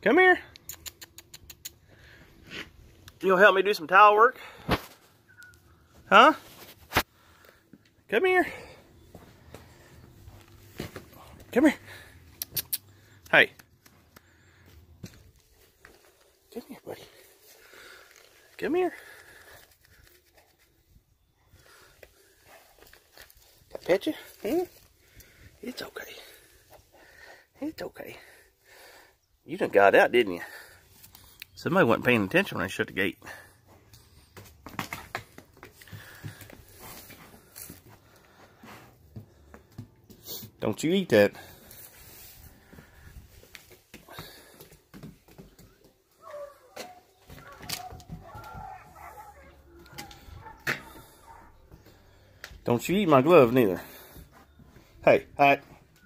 Come here. You'll help me do some tile work? Huh? Come here. Come here. Hey. Come here, buddy. Come here. Can I pet you? Hmm? It's okay. It's okay. You done got out, didn't you? Somebody wasn't paying attention when I shut the gate. Don't you eat that. Don't you eat my glove neither. Hey, hi.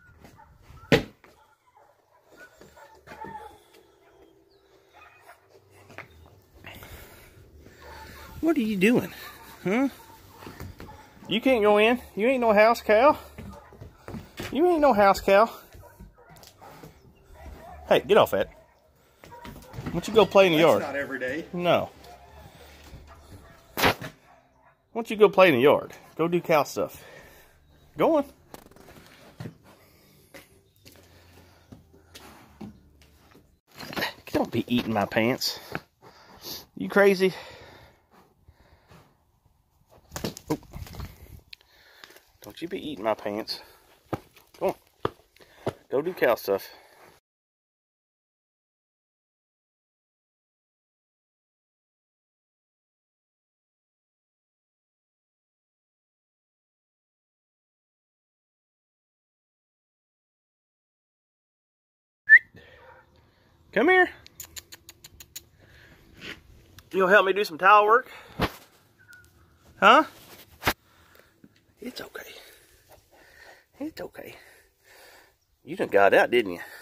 What are you doing? Huh? You can't go in. You ain't no house cow. You ain't no house cow. Hey, get off that. Why don't you go play in the yard? That's not every day. No. Why don't you go play in the yard? Go do cow stuff. Go on. Don't be eating my pants. You crazy? Oh. Don't you be eating my pants. Go on. Go do cow stuff. Come here. You'll help me do some tile work? Huh? It's okay. It's okay. You done got out, didn't you?